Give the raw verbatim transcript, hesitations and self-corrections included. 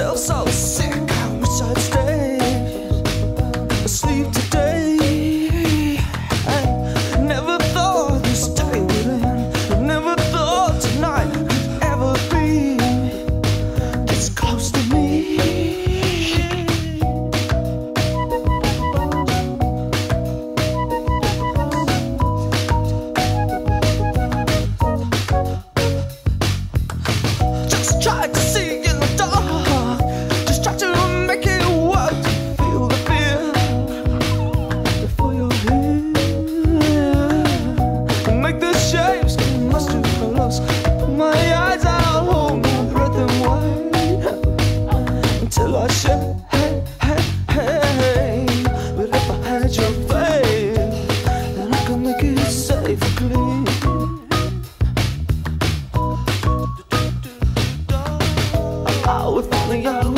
feel so sick. I wish I'd stay asleep today. I never thought this day would end. I never thought tonight could ever be this close to me. Just try to see in the dark, just try to make it work, to feel the fear before you're here, and make the shapes come much too close. Put my eyes out, hold my breath and wait until I shake. Hey, hey, hey. But if I had your faith, then I could make it safe and clean. I would finally